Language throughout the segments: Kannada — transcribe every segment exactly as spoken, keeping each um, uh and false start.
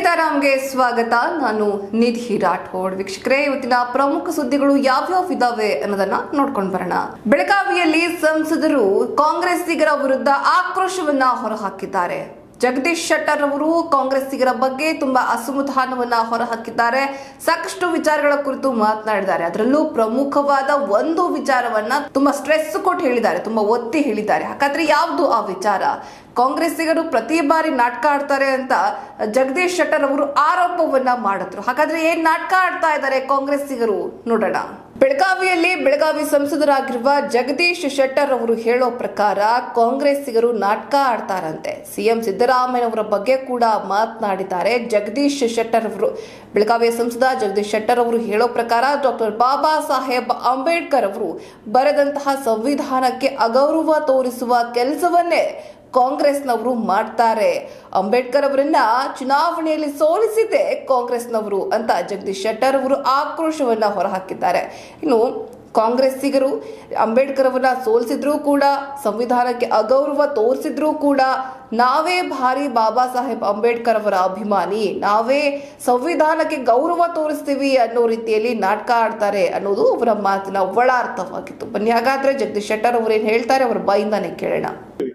ಸೀತಾರಾಮ್ಗೆ ಸ್ವಾಗತ. ನಾನು ನಿಧಿ ರಾಠೋಡ್. ವೀಕ್ಷಕರೇ, ಇವತ್ತಿನ ಪ್ರಮುಖ ಸುದ್ದಿಗಳು ಯಾವ್ಯಾವ ಇದಾವೆ ಅನ್ನೋದನ್ನ ನೋಡ್ಕೊಂಡು ಬರೋಣ. ಬೆಳಗಾವಿಯಲ್ಲಿ ಸಂಸದರು ಕಾಂಗ್ರೆಸ್ಸಿಗರ ವಿರುದ್ಧ ಆಕ್ರೋಶವನ್ನ ಹೊರಹಾಕಿದ್ದಾರೆ. ಜಗದೀಶ್ ಶೆಟ್ಟರ್ ಅವರು ಕಾಂಗ್ರೆಸ್ಸಿಗರ ಬಗ್ಗೆ ತುಂಬಾ ಅಸಮಾಧಾನವನ್ನ ಹೊರಹಾಕಿದ್ದಾರೆ. ಸಾಕಷ್ಟು ವಿಚಾರಗಳ ಕುರಿತು ಮಾತನಾಡಿದ್ದಾರೆ. ಅದರಲ್ಲೂ ಪ್ರಮುಖವಾದ ಒಂದು ವಿಚಾರವನ್ನ ತುಂಬಾ ಸ್ಟ್ರೆಸ್ ಕೊಟ್ಟು ಹೇಳಿದ್ದಾರೆ, ತುಂಬಾ ಒತ್ತಿ ಹೇಳಿದ್ದಾರೆ. ಹಾಗಾದ್ರೆ ಯಾವುದು ಆ ವಿಚಾರ? ಕಾಂಗ್ರೆಸ್ಸಿಗರು ಪ್ರತಿ ಬಾರಿ ನಾಟಕ ಆಡ್ತಾರೆ ಅಂತ ಜಗದೀಶ್ ಶೆಟ್ಟರ್ ಅವರು ಆರೋಪವನ್ನ ಮಾಡಿದ್ರು. ಹಾಗಾದ್ರೆ ಏನ್ ನಾಟಕ ಆಡ್ತಾ ಇದ್ದಾರೆ ಕಾಂಗ್ರೆಸ್ಸಿಗರು ನೋಡೋಣ. ಬೆಳಗಾವಿಯಲ್ಲಿ ಬೆಳಗಾವಿ ಸಂಸದರಾಗಿರುವ ಜಗದೀಶ್ ಶೆಟ್ಟರ್ ಅವರು ಹೇಳೋ ಪ್ರಕಾರ ಕಾಂಗ್ರೆಸ್ಸಿಗರು ನಾಟಕ ಆಡ್ತಾರಂತೆ. ಸಿಎಂ ಸಿದ್ದರಾಮಯ್ಯನವರ ಬಗ್ಗೆ ಕೂಡ ಮಾತನಾಡಿದ್ದಾರೆ ಜಗದೀಶ್ ಶೆಟ್ಟರ್ ಅವರು. ಬೆಳಗಾವಿಯ ಸಂಸದ ಜಗದೀಶ್ ಶೆಟ್ಟರ್ ಅವರು ಹೇಳೋ ಪ್ರಕಾರ ಡಾಕ್ಟರ್ ಬಾಬಾ ಸಾಹೇಬ್ ಅಂಬೇಡ್ಕರ್ ಅವರು ಬರೆದಂತಹ ಸಂವಿಧಾನಕ್ಕೆ ಅಗೌರವ ತೋರಿಸುವ ಕೆಲಸವನ್ನೇ ಕಾಂಗ್ರೆಸ್ನವರು ಮಾಡ್ತಾರೆ. ಅಂಬೇಡ್ಕರ್ ಅವರನ್ನ ಚುನಾವಣೆಯಲ್ಲಿ ಸೋಲಿಸಿದೆ ಕಾಂಗ್ರೆಸ್ನವರು ಅಂತ ಜಗದೀಶ್ ಶೆಟ್ಟರ್ ಅವರು ಆಕ್ರೋಶವನ್ನ ಹೊರಹಾಕಿದ್ದಾರೆ. ಇನ್ನು ಕಾಂಗ್ರೆಸ್ಸಿಗರು ಅಂಬೇಡ್ಕರ್ ಅವರನ್ನ ಸೋಲಿಸಿದ್ರು ಕೂಡ, ಸಂವಿಧಾನಕ್ಕೆ ಅಗೌರವ ತೋರಿಸಿದ್ರು ಕೂಡ, ನಾವೇ ಭಾರಿ ಬಾಬಾ ಸಾಹೇಬ್ ಅಂಬೇಡ್ಕರ್ ಅವರ ಅಭಿಮಾನಿ, ನಾವೇ ಸಂವಿಧಾನಕ್ಕೆ ಗೌರವ ತೋರಿಸ್ತೀವಿ ಅನ್ನೋ ರೀತಿಯಲ್ಲಿ ನಾಟಕ ಆಡ್ತಾರೆ ಅನ್ನೋದು ಅವರ ಮಾತಿನ ಒಳ ಅರ್ಥವಾಗಿತ್ತು. ಬನ್ನಿ ಹಾಗಾದ್ರೆ ಜಗದೀಶ್ ಶೆಟ್ಟರ್ ಅವರು ಏನ್ ಹೇಳ್ತಾರೆ ಅವರ ಬಾಯಿಂದಾನೆ ಕೇಳೋಣ.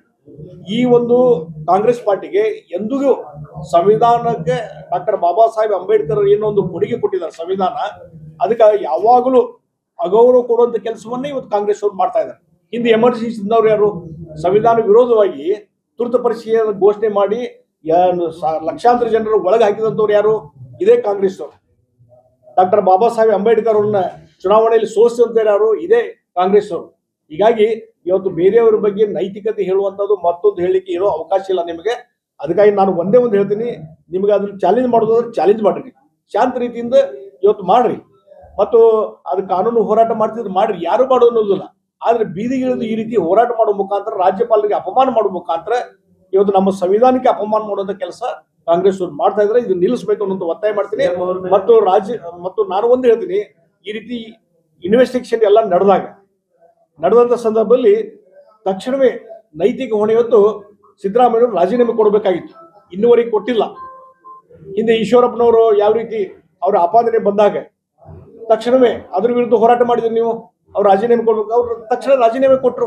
ಈ ಒಂದು ಕಾಂಗ್ರೆಸ್ ಪಾರ್ಟಿಗೆ ಎಂದಿಗೂ ಸಂವಿಧಾನಕ್ಕೆ ಡಾಕ್ಟರ್ ಬಾಬಾ ಸಾಹೇಬ್ ಅಂಬೇಡ್ಕರ್ ಏನೊಂದು ಕೊಡುಗೆ ಕೊಟ್ಟಿದ್ದಾರೆ ಸಂವಿಧಾನ, ಅದಕ್ಕೆ ಯಾವಾಗಲೂ ಅಗೌರವ ಕೊಡುವಂತ ಕೆಲಸವನ್ನೇ ಇವತ್ತು ಕಾಂಗ್ರೆಸ್ ಅವರು ಮಾಡ್ತಾ ಇದ್ದಾರೆ. ಹಿಂದೆ ಎಮರ್ಜೆನ್ಸಿ ಇದ್ದವ್ರು ಯಾರು? ಸಂವಿಧಾನ ವಿರೋಧವಾಗಿ ತುರ್ತು ಪರಿಸ್ಥಿತಿಯನ್ನು ಘೋಷಣೆ ಮಾಡಿ ಲಕ್ಷಾಂತರ ಜನರು ಒಳಗೆ ಹಾಕಿದಂಥವ್ರು ಯಾರು? ಇದೇ ಕಾಂಗ್ರೆಸ್ ಅವರು. ಡಾಕ್ಟರ್ ಬಾಬಾ ಸಾಹೇಬ್ ಅಂಬೇಡ್ಕರ್ ಅವ್ರನ್ನ ಚುನಾವಣೆಯಲ್ಲಿ ಸೋಲಿಸಿದಂತ ಯಾರು? ಇದೇ ಕಾಂಗ್ರೆಸ್ ಅವರು. ಹೀಗಾಗಿ ಇವತ್ತು ಬೇರೆಯವರ ಬಗ್ಗೆ ನೈತಿಕತೆ ಹೇಳುವಂಥದ್ದು ಮತ್ತೊಂದು ಹೇಳಲಿಕ್ಕೆ ಇರೋ ಅವಕಾಶ ಇಲ್ಲ ನಿಮಗೆ. ಅದಕ್ಕಾಗಿ ನಾನು ಒಂದೇ ಒಂದು ಹೇಳ್ತೀನಿ, ನಿಮಗೆ ಅದನ್ನ ಚಾಲೆಂಜ್ ಮಾಡೋದಾದ್ರೆ ಚಾಲೆಂಜ್ ಮಾಡ್ರಿ, ಶಾಂತ ರೀತಿಯಿಂದ ಇವತ್ತು ಮಾಡ್ರಿ, ಮತ್ತು ಅದು ಕಾನೂನು ಹೋರಾಟ ಮಾಡ್ತಿದ್ರೆ ಮಾಡ್ರಿ, ಯಾರು ಮಾಡೋದು ಅನ್ನೋದಿಲ್ಲ. ಆದ್ರೆ ಬೀದಿಗಿಳಿದು ಈ ರೀತಿ ಹೋರಾಟ ಮಾಡೋ ಮುಖಾಂತರ, ರಾಜ್ಯಪಾಲರಿಗೆ ಅಪಮಾನ ಮಾಡೋ ಮುಖಾಂತರ ಇವತ್ತು ನಮ್ಮ ಸಂವಿಧಾನಕ್ಕೆ ಅಪಮಾನ ಮಾಡುವಂತ ಕೆಲಸ ಕಾಂಗ್ರೆಸ್ ಅವ್ರು ಮಾಡ್ತಾ ಇದ್ರೆ ಇದು ನಿಲ್ಲಿಸಬೇಕು ಅನ್ನೋದು ಒತ್ತಾಯ ಮಾಡ್ತೀನಿ. ಮತ್ತು ರಾಜ್ಯ ಮತ್ತು ನಾನು ಒಂದು ಹೇಳ್ತೀನಿ, ಈ ರೀತಿ ಇನ್ವೆಸ್ಟಿಗೇಷನ್ ಎಲ್ಲ ನಡೆದಾಗ ನಡೆದಂತ ಸಂದರ್ಭದಲ್ಲಿ ತಕ್ಷಣವೇ ನೈತಿಕ ಹೊಣೆ ಹೊತ್ತು ಸಿದ್ದರಾಮಯ್ಯ ರಾಜೀನಾಮೆ ಕೊಡಬೇಕಾಗಿತ್ತು. ಇನ್ನುವರೆಗೆ ಕೊಟ್ಟಿಲ್ಲ. ಹಿಂದೆ ಈಶ್ವರಪ್ಪನವರು ಯಾವ ರೀತಿ ಅವರ ಆಪಾದನೆ ಬಂದಾಗ ತಕ್ಷಣವೇ ಅದ್ರ ವಿರುದ್ಧ ಹೋರಾಟ ಮಾಡಿದ್ರು ನೀವು, ಅವ್ರು ರಾಜೀನಾಮೆ ಕೊಡ್ಬೇಕು, ಅವ್ರು ತಕ್ಷಣ ರಾಜೀನಾಮೆ ಕೊಟ್ಟರು.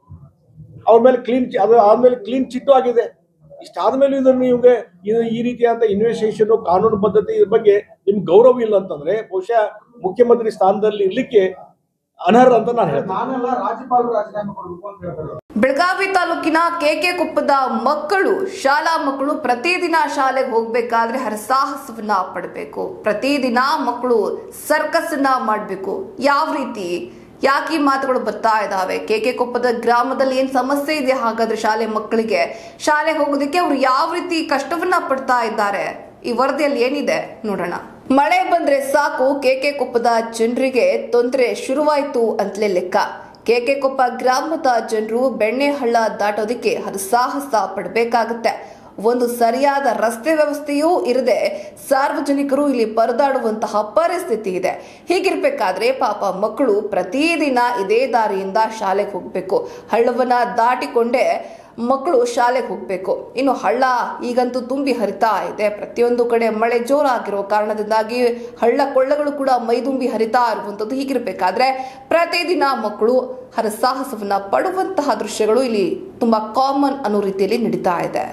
ಅವ್ರ ಮೇಲೆ ಕ್ಲೀನ್ ಅದು ಆದ್ಮೇಲೆ ಕ್ಲೀನ್ ಚಿಟ್ಟು ಆಗಿದೆ. ಇಷ್ಟಾದ್ಮೇಲೆ ಇದನ್ನು ನಿಮ್ಗೆ ಇದು ಈ ರೀತಿಯಾದಂತ ಇನ್ವೆಸ್ಟಿಗೇಷನ್ ಕಾನೂನು ಪದ್ಧತಿ ಇದ್ರ ಬಗ್ಗೆ ನಿಮ್ಗೆ ಗೌರವ ಇಲ್ಲ ಅಂತಂದ್ರೆ ಬಹುಶಃ ಮುಖ್ಯಮಂತ್ರಿ ಸ್ಥಾನದಲ್ಲಿ ಇರ್ಲಿಕ್ಕೆ ಅನರ್ಹ ಅಂತ ನಾನು ಹೇಳ್ತೀನಿ. ಬೆಳಗಾವಿ ತಾಲೂಕಿನ ಕೆಕೆ ಕೊಪ್ಪದ ಮಕ್ಕಳು, ಶಾಲಾ ಮಕ್ಕಳು ಪ್ರತಿದಿನ ಶಾಲೆಗೆ ಹೋಗ್ಬೇಕಾದ್ರೆ ಹರಸಾಹಸವನ್ನ ಪಡಬೇಕು. ಪ್ರತಿದಿನ ಮಕ್ಕಳು ಸರ್ಕಸ್ ಅನ್ನ ಮಾಡ್ಬೇಕು. ಯಾವ ರೀತಿ, ಯಾಕೆ ಈ ಮಾತುಗಳು ಬರ್ತಾ ಇದಾವೆ? ಕೆಕೆ ಕೊಪ್ಪದ ಗ್ರಾಮದಲ್ಲಿ ಏನ್ ಸಮಸ್ಯೆ ಇದೆ? ಹಾಗಾದ್ರೆ ಶಾಲೆ ಮಕ್ಕಳಿಗೆ ಶಾಲೆಗೆ ಹೋಗೋದಕ್ಕೆ ಅವ್ರು ಯಾವ ರೀತಿ ಕಷ್ಟವನ್ನ ಪಡ್ತಾ ಇದ್ದಾರೆ? ಈ ವರದಿಯಲ್ಲಿ ಏನಿದೆ ನೋಡೋಣ. ಮಳೆ ಬಂದ್ರೆ ಸಾಕು ಕೆಕೆ ಕೊಪ್ಪದ ಜನರಿಗೆ ತೊಂದರೆ ಶುರುವಾಯ್ತು ಅಂತಲೇ ಲೆಕ್ಕ. ಕೆಕೆ ಕೊಪ್ಪ ಗ್ರಾಮದ ಜನರು ಬೆಣ್ಣೆಹಳ್ಳ ದಾಟೋದಕ್ಕೆ ಹರಸಾಹಸ ಪಡಬೇಕಾಗತ್ತೆ. ಒಂದು ಸರಿಯಾದ ರಸ್ತೆ ವ್ಯವಸ್ಥೆಯೂ ಇರದೆ ಸಾರ್ವಜನಿಕರು ಇಲ್ಲಿ ಪರದಾಡುವಂತಹ ಪರಿಸ್ಥಿತಿ ಇದೆ. ಹೀಗಿರ್ಬೇಕಾದ್ರೆ ಪಾಪ ಮಕ್ಕಳು ಪ್ರತಿದಿನ ಇದೇ ದಾರಿಯಿಂದ ಶಾಲೆಗೆ ಹೋಗ್ಬೇಕು. ಹಳ್ಳವನ್ನ ದಾಟಿಕೊಂಡೇ ಮಕ್ಕಳು ಶಾಲೆಗೆ ಹೋಗ್ಬೇಕು. ಇನ್ನು ಹಳ್ಳ ಈಗಂತೂ ತುಂಬಿ ಹರಿತಾ ಇದೆ. ಪ್ರತಿಯೊಂದು ಕಡೆ ಮಳೆ ಜೋರಾಗಿರೋ ಕಾರಣದಿಂದಾಗಿ ಹಳ್ಳ ಕೊಳ್ಳಗಳು ಕೂಡ ಮೈದುಂಬಿ ಹರಿತಾ ಇರುವಂತದ್ದು. ಹೀಗಿರ್ಬೇಕಾದ್ರೆ ಪ್ರತಿದಿನ ಮಕ್ಕಳು ಹರಸಾಹಸವನ್ನ ಪಡುವಂತಹ ದೃಶ್ಯಗಳು ಇಲ್ಲಿ ತುಂಬಾ ಕಾಮನ್ ಅನ್ನೋ ರೀತಿಯಲ್ಲಿ ನಡೀತಾ ಇದೆ.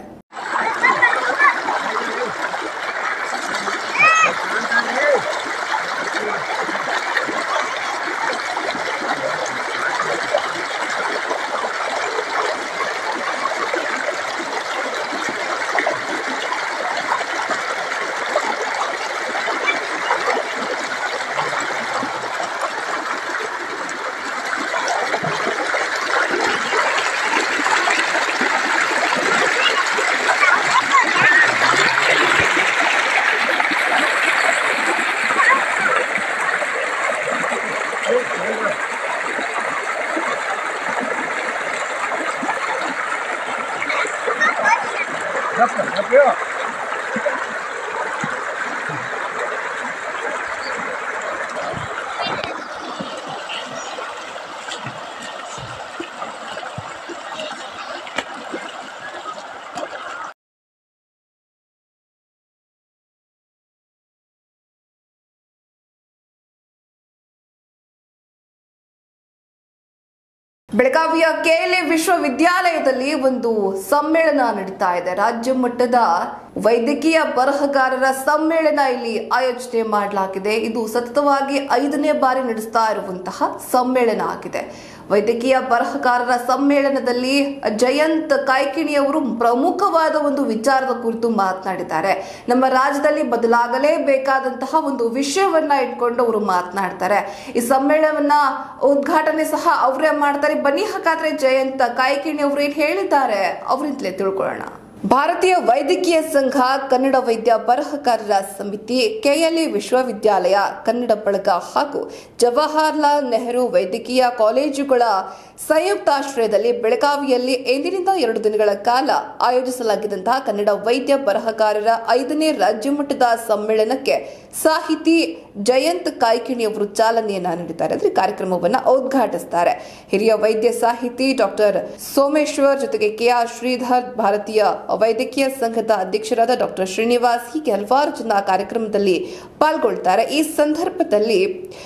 ಬೆಳಗಾವಿಯ ಕೆಎಲ್ಇ ವಿಶ್ವವಿದ್ಯಾಲಯದಲ್ಲಿ ಒಂದು ಸಮ್ಮೇಳನ ನಡೀತಾ ಇದೆ. ರಾಜ್ಯ ಮಟ್ಟದ ವೈದ್ಯಕೀಯ ಬರಹಗಾರರ ಸಮ್ಮೇಳನ ಇಲ್ಲಿ ಆಯೋಜನೆ ಮಾಡಲಾಗಿದೆ. ಇದು ಸತತವಾಗಿ ಐದನೇ ಬಾರಿ ನಡೆಸ್ತಾ ಇರುವಂತಹ ಸಮ್ಮೇಳನ ಆಗಿದೆ. ವೈದ್ಯಕೀಯ ಬರಹಗಾರರ ಸಮ್ಮೇಳನದಲ್ಲಿ ಜಯಂತ್ ಕಾಯ್ಕಿಣಿ ಅವರು ಪ್ರಮುಖವಾದ ಒಂದು ವಿಚಾರದ ಕುರಿತು ಮಾತನಾಡಿದ್ದಾರೆ. ನಮ್ಮ ರಾಜ್ಯದಲ್ಲಿ ಬದಲಾಗಲೇಬೇಕಾದಂತಹ ಒಂದು ವಿಷಯವನ್ನ ಇಟ್ಕೊಂಡು ಅವರು ಮಾತನಾಡ್ತಾರೆ. ಈ ಸಮ್ಮೇಳನವನ್ನ ಉದ್ಘಾಟನೆ ಸಹ ಅವರೇ ಮಾಡ್ತಾರೆ. ಬನ್ನಿ ಹಾಗಾದ್ರೆ ಜಯಂತ್ ಕಾಯ್ಕಿಣಿ ಅವರು ಏನ್ ಹೇಳಿದ್ದಾರೆ ಅವರಿಂದಲೇ ತಿಳ್ಕೊಳ್ಳೋಣ. ಭಾರತೀಯ ವೈದ್ಯಕೀಯ ಸಂಘ, ಕನ್ನಡ ವೈದ್ಯ ಬರಹಗಾರರ ಸಮಿತಿ, ಕೆಎಲ್ಇ ವಿಶ್ವವಿದ್ಯಾಲಯ, ಕನ್ನಡ ಬಳಗ ಹಾಗೂ ಜವಾಹರಲಾಲ್ ನೆಹರು ವೈದ್ಯಕೀಯ ಕಾಲೇಜುಗಳ ಸಂಯುಕ್ತಾಶ್ರಯದಲ್ಲಿ ಬೆಳಗಾವಿಯಲ್ಲಿ ಎಂದಿನಿಂದ ಎರಡು ದಿನಗಳ ಕಾಲ ಆಯೋಜಿಸಲಾಗಿದ್ದಂತಹ ಕನ್ನಡ ವೈದ್ಯ ಬರಹಗಾರರ ಐದನೇ ರಾಜ್ಯ ಮಟ್ಟದ ಸಮ್ಮೇಳನಕ್ಕೆ ಸಾಹಿತಿ ಜಯಂತ್ ಕಾಯ್ಕಿಣಿ ಅವರು ಚಾಲನೆಯನ್ನ ನೀಡಿದ್ದಾರೆ. ಅಂದ್ರೆ ಕಾರ್ಯಕ್ರಮವನ್ನು ಉದ್ಘಾಟಿಸುತ್ತಾರೆ. ಹಿರಿಯ ವೈದ್ಯ ಸಾಹಿತಿ ಡಾಕ್ಟರ್ ಸೋಮೇಶ್ವರ್ ಜೊತೆಗೆ ಕೆಆರ್ ಶ್ರೀಧರ್, ಭಾರತೀಯ ವೈದ್ಯಕೀಯ ಸಂಘದ ಅಧ್ಯಕ್ಷರಾದ ಡಾಕ್ಟರ್ ಶ್ರೀನಿವಾಸ್, ಹೀಗೆ ಹಲವಾರು ಜನ ಕಾರ್ಯಕ್ರಮದಲ್ಲಿ ಪಾಲ್ಗೊಳ್ತಾರೆ. ಈ ಸಂದರ್ಭದಲ್ಲಿ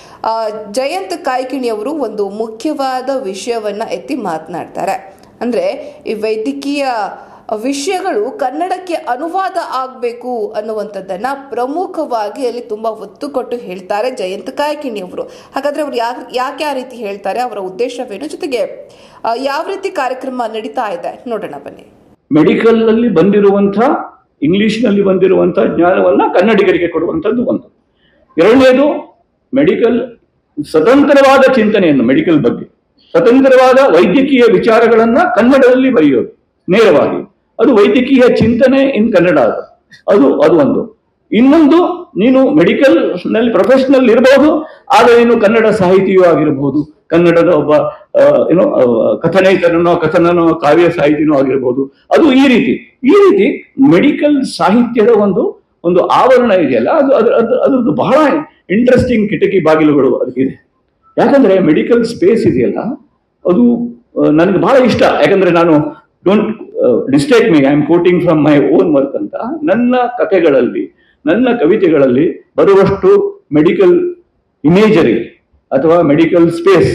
ಜಯಂತ್ ಕಾಯ್ಕಿಣಿ ಅವರು ಒಂದು ಮುಖ್ಯವಾದ ವಿಷಯವನ್ನ ಎತ್ತಿ ಮಾತನಾಡ್ತಾರೆ. ಅಂದ್ರೆ ಈ ವೈದ್ಯಕೀಯ ವಿಷಯಗಳು ಕನ್ನಡಕ್ಕೆ ಅನುವಾದ ಆಗಬೇಕು ಅನ್ನುವಂಥದ್ದನ್ನ ಪ್ರಮುಖವಾಗಿ ಅಲ್ಲಿ ತುಂಬಾ ಒತ್ತು ಕೊಟ್ಟು ಹೇಳ್ತಾರೆ ಜಯಂತ್ ಕಾಯ್ಕಿಣಿ ಅವರು. ಹಾಗಾದ್ರೆ ಅವರು ಯಾಕೆ ಆ ರೀತಿ ಹೇಳ್ತಾರೆ, ಅವರ ಉದ್ದೇಶವೇನು, ಜೊತೆಗೆ ಯಾವ ರೀತಿ ಕಾರ್ಯಕ್ರಮ ನಡೀತಾ ಇದೆ ನೋಡೋಣ ಬನ್ನಿ. ಮೆಡಿಕಲ್ ಅಲ್ಲಿ ಬಂದಿರುವಂತಹ ಇಂಗ್ಲಿಷ್ ನಲ್ಲಿ ಬಂದಿರುವಂತಹ ಜ್ಞಾನವನ್ನ ಕನ್ನಡಿಗರಿಗೆ ಕೊಡುವಂತದ್ದು ಒಂದು. ಎರಡನೇದು, ಮೆಡಿಕಲ್ ಸ್ವತಂತ್ರವಾದ ಚಿಂತನೆಯನ್ನು, ಮೆಡಿಕಲ್ ಬಗ್ಗೆ ಸ್ವತಂತ್ರವಾದ ವೈದ್ಯಕೀಯ ವಿಚಾರಗಳನ್ನ ಕನ್ನಡದಲ್ಲಿ ಬರೆಯೋದು ನೇರವಾಗಿ. ಅದು ವೈದ್ಯಕೀಯ ಚಿಂತನೆ ಇನ್ ಕನ್ನಡ. ಅದು ಅದು ಅದು ಒಂದು. ಇನ್ನೊಂದು, ನೀನು ಮೆಡಿಕಲ್ ನಲ್ಲಿ ಪ್ರೊಫೆಷನಲ್ ಇರಬಹುದು, ಆದರೆ ನೀನು ಕನ್ನಡ ಸಾಹಿತಿಯೂ ಆಗಿರಬಹುದು, ಕನ್ನಡದ ಒಬ್ಬ ಏನೋ ಕಥನೇತರನೋ ಕಥನನೋ ಕಾವ್ಯ ಸಾಹಿತಿನೋ ಆಗಿರಬಹುದು. ಅದು ಈ ರೀತಿ ಈ ರೀತಿ ಮೆಡಿಕಲ್ ಸಾಹಿತ್ಯದ ಒಂದು ಒಂದು ಆವರಣ ಇದೆಯಲ್ಲ, ಅದು ಅದ್ರ ಅದ್ರದ್ದು ಬಹಳ ಇಂಟ್ರೆಸ್ಟಿಂಗ್ ಕಿಟಕಿ ಬಾಗಿಲುಗಳು ಅದಕ್ಕಿದೆ. ಯಾಕಂದ್ರೆ ಮೆಡಿಕಲ್ ಸ್ಪೇಸ್ ಇದೆಯಲ್ಲ, ಅದು ನನಗೆ ಬಹಳ ಇಷ್ಟ. ಯಾಕಂದ್ರೆ ನಾನು don't mistake me, I am quoting from my own work ಅಂತ, ನನ್ನ ಕಥೆಗಳಲ್ಲಿ ನನ್ನ ಕವಿತೆಗಳಲ್ಲಿ ಬರುವಷ್ಟು ಮೆಡಿಕಲ್ ಇಮೇಜರಿ ಅಥವಾ ಮೆಡಿಕಲ್ ಸ್ಪೇಸ್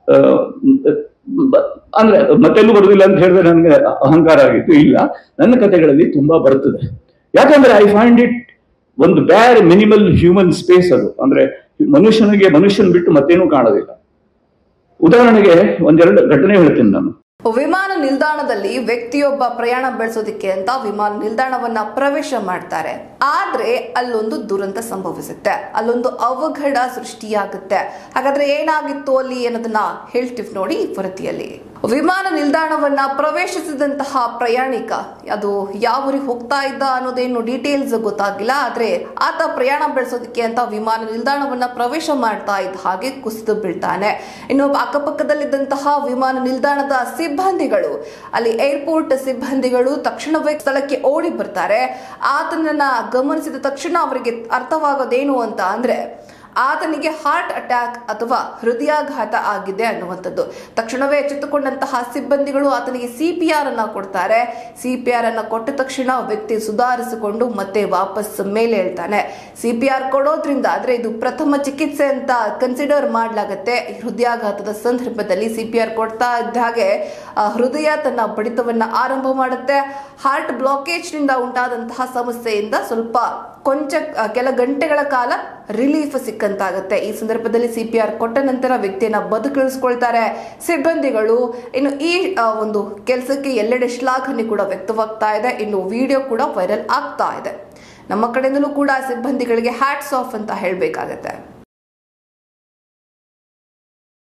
ಅಂದ್ರೆ ಮತ್ತೆಲ್ಲೂ ಬರುವುದಿಲ್ಲ ಅಂತ ಹೇಳಿದ್ರೆ ನನಗೆ ಅಹಂಕಾರ ಆಗಿತ್ತು. ಇಲ್ಲ, ನನ್ನ ಕಥೆಗಳಲ್ಲಿ ತುಂಬಾ ಬರ್ತದೆ. ಯಾಕಂದ್ರೆ ಐ ಫೈಂಡ್ ಇಟ್ ಒಂದು ಬ್ಯಾರ್ ಮಿನಿಮಲ್ ಹ್ಯೂಮನ್ ಸ್ಪೇಸ್. ಅದು ಅಂದ್ರೆ ಮನುಷ್ಯನಿಗೆ ಮನುಷ್ಯನ್ ಬಿಟ್ಟು ಮತ್ತೇನೂ ಕಾಣೋದಿಲ್ಲ. ಉದಾಹರಣೆಗೆ ಒಂದೆರಡು ಘಟನೆ ಹೇಳ್ತೀನಿ ನಾನು. ವಿಮಾನ ನಿಲ್ದಾಣದಲ್ಲಿ ವ್ಯಕ್ತಿಯೊಬ್ಬ ಪ್ರಯಾಣ ಬೆಳೆಸೋದಿಕ್ಕೆ ಅಂತ ವಿಮಾನ ನಿಲ್ದಾಣವನ್ನ ಪ್ರವೇಶ ಮಾಡ್ತಾರೆ. ಆದ್ರೆ ಅಲ್ಲೊಂದು ದುರಂತ ಸಂಭವಿಸುತ್ತೆ, ಅಲ್ಲೊಂದು ಅವಘಡ ಸೃಷ್ಟಿಯಾಗುತ್ತೆ. ಹಾಗಾದ್ರೆ ಏನಾಗಿತ್ತು ಅಲ್ಲಿ ಅನ್ನೋದನ್ನ ಹೇಳ್ತೀವಿ ನೋಡಿ ಈ ವರದಿಯಲ್ಲಿ. ವಿಮಾನ ನಿಲ್ದಾಣವನ್ನ ಪ್ರವೇಶಿಸಿದಂತಹ ಪ್ರಯಾಣಿಕ, ಅದು ಯಾವ ಊರಿಗೆ ಹೋಗ್ತಾ ಇದ್ದ ಅನ್ನೋದೇನು ಡೀಟೇಲ್ಸ್ ಗೊತ್ತಾಗಿಲ್ಲ, ಆದ್ರೆ ಆತ ಪ್ರಯಾಣ ಬೆಳೆಸೋದಕ್ಕೆ ಅಂತ ವಿಮಾನ ನಿಲ್ದಾಣವನ್ನ ಪ್ರವೇಶ ಮಾಡ್ತಾ ಇದ್ದ ಹಾಗೆ ಕುಸಿದು ಬೀಳ್ತಾನೆ. ಇನ್ನು ಅಕ್ಕಪಕ್ಕದಲ್ಲಿದ್ದಂತಹ ವಿಮಾನ ನಿಲ್ದಾಣದ ಸಿಬ್ಬಂದಿಗಳು, ಅಲ್ಲಿ ಏರ್ಪೋರ್ಟ್ ಸಿಬ್ಬಂದಿಗಳು ತಕ್ಷಣವೇ ಸ್ಥಳಕ್ಕೆ ಓಡಿ ಬರ್ತಾರೆ. ಆತನನ್ನ ಗಮನಿಸಿದ ತಕ್ಷಣ ಅವರಿಗೆ ಅರ್ಥವಾಗೋದೇನು ಅಂತ ಅಂದ್ರೆ ಆತನಿಗೆ ಹಾರ್ಟ್ ಅಟ್ಯಾಕ್ ಅಥವಾ ಹೃದಯಾಘಾತ ಆಗಿದೆ ಅನ್ನುವಂಥದ್ದು. ತಕ್ಷಣವೇ ಎಚ್ಚೆತ್ತುಕೊಂಡಂತಹ ಸಿಬ್ಬಂದಿಗಳು ಆತನಿಗೆ ಸಿ ಪಿ ಆರ್ ಅನ್ನ ಕೊಡ್ತಾರೆ. ಸಿ ಪಿ ಆರ್ ಅನ್ನ ಕೊಟ್ಟ ತಕ್ಷಣ ವ್ಯಕ್ತಿ ಸುಧಾರಿಸಿಕೊಂಡು ಮತ್ತೆ ವಾಪಸ್ ಮೇಲೆ ಹೇಳ್ತಾನೆ. ಸಿ ಪಿ ಆರ್ ಕೊಡೋದ್ರಿಂದ ಅಂದ್ರೆ ಇದು ಪ್ರಥಮ ಚಿಕಿತ್ಸೆ ಅಂತ ಕನ್ಸಿಡರ್ ಮಾಡಲಾಗುತ್ತೆ. ಹೃದಯಾಘಾತದ ಸಂದರ್ಭದಲ್ಲಿ ಸಿ ಪಿ ಆರ್ ಕೊಡ್ತಾ ಇದ್ದ ಹಾಗೆ ಹೃದಯ ತನ್ನ ಬಡಿತವನ್ನ ಆರಂಭ ಮಾಡುತ್ತೆ. ಹಾರ್ಟ್ ಬ್ಲಾಕೇಜ್ ನಿಂದ ಉಂಟಾದಂತಹ ಸಮಸ್ಯೆಯಿಂದ ಸ್ವಲ್ಪ ಕೊಂಚ ಕೆಲ ಗಂಟೆಗಳ ಕಾಲ ರಿಲೀಫ್ ಸಿಕ್ಕಂತಾಗುತ್ತೆ. ಈ ಸಂದರ್ಭದಲ್ಲಿ ಸಿ ಪಿ ಆರ್ ಕೊಟ್ಟ ನಂತರ ವ್ಯಕ್ತಿಯನ್ನ ಬದುಕಿಳಿಸ್ಕೊಳ್ತಾರೆ ಸಿಬ್ಬಂದಿಗಳು. ಇನ್ನು ಈ ಒಂದು ಕೆಲಸಕ್ಕೆ ಎಲ್ಲೆಡೆ ಶ್ಲಾಘನೆ ಕೂಡ ವ್ಯಕ್ತವಾಗ್ತಾ ಇದೆ. ಇನ್ನು ವಿಡಿಯೋ ಕೂಡ ವೈರಲ್ ಆಗ್ತಾ ಇದೆ. ನಮ್ಮ ಕಡೆಯಿಂದಲೂ ಕೂಡ ಸಿಬ್ಬಂದಿಗಳಿಗೆ ಹ್ಯಾಟ್ಸ್ ಆಫ್ ಅಂತ ಹೇಳಬೇಕಾಗತ್ತೆ.